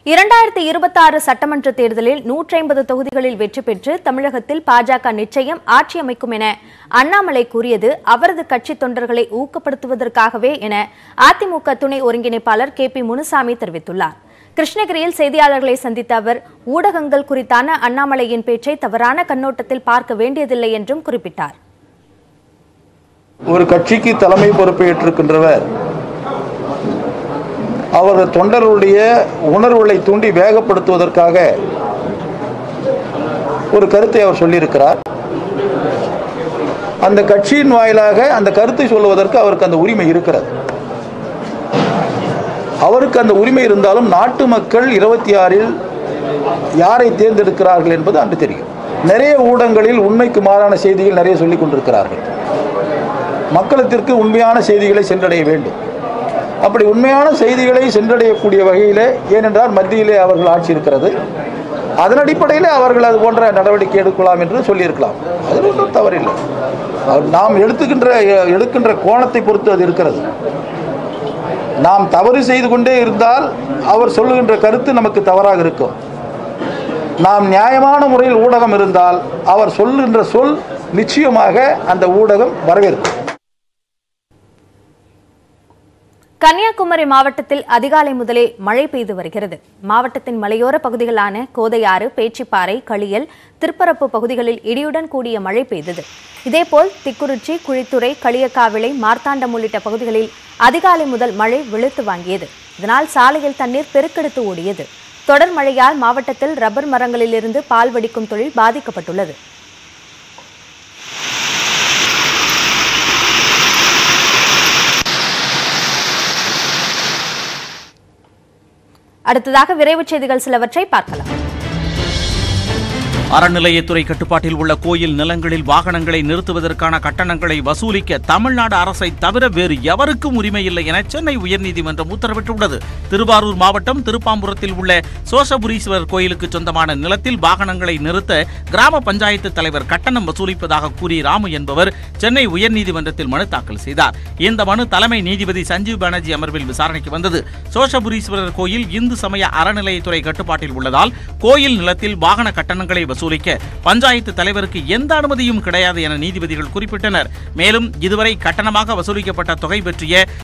2026 சட்டமன்ற தேர்தலில் 150 தொகுதிகளில் வெற்றி பெற்று தமிழகத்தில் பாஜக நிச்சயம் ஆட்சி அமைக்கும் என அண்ணாமலை கூறியது அவரது கட்சி தொண்டர்களை ஊக்கப்படுத்துவதற்காகவே என அதிமுக துணை ஒருங்கிணைப்பாளர் KP முனுசாமி தெரிவித்துள்ளார். கிருஷ்ணகிரியில் செய்தியாளர்களை சந்தித்த அவர் ஊடகங்கள் குறித்தான அண்ணாமலையின் பேச்சை தவறான கண்ணோட்டத்தில் பார்க்க வேண்டியதில்லை என்றும் குறிப்பிட்டார். ஒரு கட்சிக்கு தலைமை பொறுப்பேற்றிருக்கின்றவர் அவரது தொண்டர்களுடைய உணர்வுகளை தூண்டி வேகப்படுத்துவதற்காக ஒரு கருத்தை அவர் சொல்லியிருக்கிறார். அந்த கட்சியின் வாயிலாக அந்த கருத்தை சொல்வதற்கு அவருக்கு அந்த உரிமை இருக்கிறது. அவருக்கு அந்த உரிமை இருந்தாலும் நாட்டு மக்கள் 26இல் யாரை தேர்ந்தெடுக்கிறார்கள் என்பது அன்று தெரியும். நிறைய ஊடகங்களில் உண்மைக்கு மாறான செய்திகள் நிறைய சொல்லிக் கொண்டிருக்கிறார்கள். மக்களுக்கு உண்மையான செய்திகளை சென்றடைய வேண்டும். அப்படி உண்மையான செய்திகளை சென்றடையக்கூடிய வகையிலே, ஏனென்றால் மத்தியிலே அவர்கள் ஆட்சி இருக்கிறது, அதன் அடிப்படையில் அவர்கள் அது போன்ற நடவடிக்கை எடுக்கலாம் என்று சொல்லியிருக்கலாம். அதில் ஒன்றும் தவறில்லை. நாம் எடுக்கின்ற கோணத்தை பொறுத்து அது இருக்கிறது. நாம் தவறு செய்து கொண்டே இருந்தால் அவர் சொல்லுகின்ற கருத்து நமக்கு தவறாக இருக்கும். நாம் நியாயமான முறையில் ஊடகம் இருந்தால் அவர் சொல்லுகின்ற சொல் நிச்சயமாக அந்த ஊடகம் வரவேற்கும். கன்னியாகுமரி மாவட்டத்தில் அதிகாலை முதலே மழை பெய்து வருகிறது. மாவட்டத்தின் மலையோர பகுதிகளான கோதையாறு, பேச்சிப்பாறை, களியல், திருப்பரப்பு பகுதிகளில் இடியுடன் கூடிய மழை பெய்தது. இதேபோல் திக்குறிச்சி, குழித்துறை, களியக்காவிளை, மார்த்தாண்டம் உள்ளிட்ட பகுதிகளில் அதிகாலை முதல் மழை வெளுத்து வாங்கியது. இதனால் சாலையில் தண்ணீர் பெருக்கெடுத்து ஓடியது. தொடர் மழையால் மாவட்டத்தில் ரப்பர் மரங்களிலிருந்து பால் வடிக்கும் தொழில் பாதிக்கப்பட்டுள்ளது. அடுத்ததாக விரைவு செய்திகள் சிலவற்றை பார்க்கலாம். அறநிலையத்துறை கட்டுப்பாட்டில் உள்ள கோயில் நிலங்களில் வாகனங்களை நிறுத்துவதற்கான கட்டணங்களை வசூலிக்க தமிழ்நாடு அரசை தவிர வேறு எவருக்கும் உரிமை இல்லை என சென்னை உயர்நீதிமன்றம் உத்தரவிட்டுள்ளது. திருவாரூர் மாவட்டம் திருப்பாம்புரத்தில் உள்ள சோஷபுரீஸ்வரர் கோயிலுக்கு சொந்தமான நிலத்தில் வாகனங்களை நிறுத்த கிராம பஞ்சாயத்து தலைவர் கட்டணம் வசூலிப்பதாக கூறி ராமு என்பவர் சென்னை உயர்நீதிமன்றத்தில் மனு தாக்கல் செய்தார். இந்த மனு தலைமை நீதிபதி சஞ்சீவ் பானர்ஜி அமர்வில் விசாரணைக்கு வந்தது. சோஷபுரீஸ்வரர் கோயில் இந்து சமய அறநிலையத்துறை கட்டுப்பாட்டில் உள்ளதால் கோயில் நிலத்தில் வாகன கட்டணங்களை வசூலிக்க பஞ்சாயத்து தலைவருக்கு எந்த அனுமதியும் கிடையாது என நீதிபதிகள் குறிப்பிட்டனர். மேலும் இதுவரை கட்டணமாக வசூலிக்கப்பட்ட தொகை பற்றிய